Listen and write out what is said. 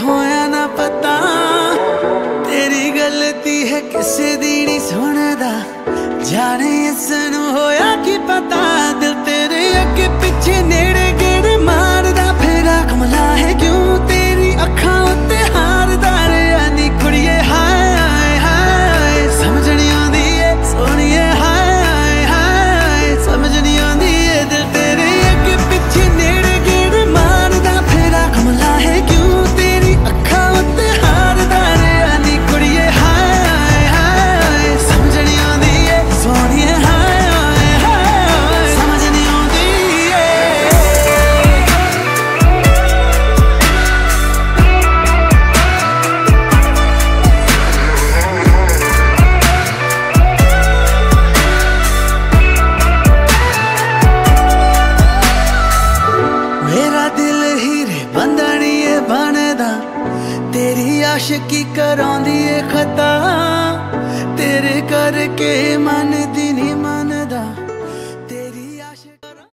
होया ना पता तेरी गलती है किसे दी नहीं सुनदा जाने इसनू होया की पता दिल तेरे अगे पिछे नेड़े गेड़े मारदा फिरा कमला है क्यों तेरी अखां उत्ते हारदा रे नी कुड़िए हाय हाय हाय समझ नहीं आंदी ए सोनिए हाय हाय हाय समझ नहीं आंदी ए दिल तेरे अगे पिछे नेड़े गेड़े मारदा फिरा कमला है क्यों तेरी अखां उत्ते हारदा रे नी कुड़िए हाय हाय हाय समझ नहीं आंदी ए सोनिए हाय हाय हाय समझ नहीं आंदी मेरा दिल हीरे बंधनिए बनदा तेरी आशिकी करांदी ए खता तेरे करके मन